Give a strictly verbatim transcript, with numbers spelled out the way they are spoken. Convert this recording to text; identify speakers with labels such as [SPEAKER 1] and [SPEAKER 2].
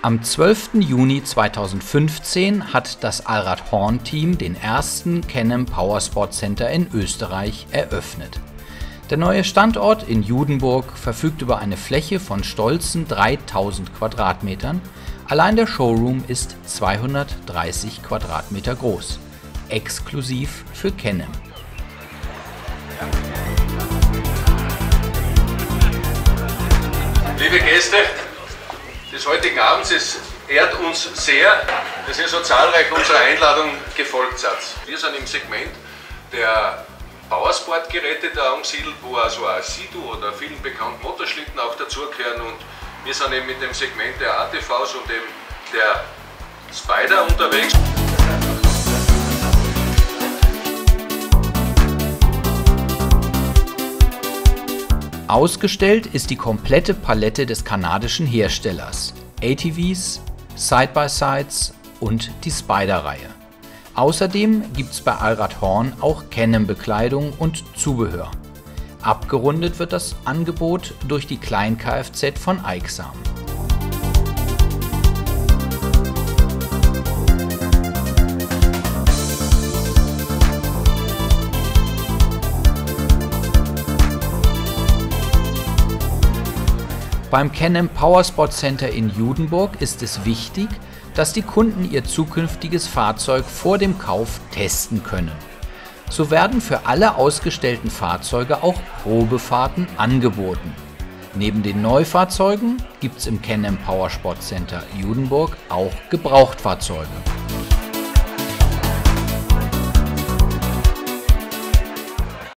[SPEAKER 1] Am zwölften Juni zweitausendfünfzehn hat das Allrad-Horn-Team den ersten Can-Am Powersport Center in Österreich eröffnet. Der neue Standort in Judenburg verfügt über eine Fläche von stolzen dreitausend Quadratmetern. Allein der Showroom ist zweihundertdreißig Quadratmeter groß, exklusiv für Can-Am.
[SPEAKER 2] Liebe Gäste des heutigen Abends, es ehrt uns sehr, dass ihr so zahlreich unserer Einladung gefolgt seid. Wir sind im Segment der Powersportgeräte da angesiedelt, wo also ein Sea-Doo oder vielen bekannten Motorschlitten auch dazugehören, und wir sind eben mit dem Segment der A T Vs und dem der Spider unterwegs.
[SPEAKER 1] Ausgestellt ist die komplette Palette des kanadischen Herstellers, A T Vs, Side-by-Sides und die Spider-Reihe. Außerdem gibt es bei Allrad-Horn auch Can-Am-Bekleidung und Zubehör. Abgerundet wird das Angebot durch die Klein-Kfz von Aixam. Beim Can-Am Powersport Center in Judenburg ist es wichtig, dass die Kunden ihr zukünftiges Fahrzeug vor dem Kauf testen können. So werden für alle ausgestellten Fahrzeuge auch Probefahrten angeboten. Neben den Neufahrzeugen gibt es im Can-Am Powersport Center Judenburg auch Gebrauchtfahrzeuge.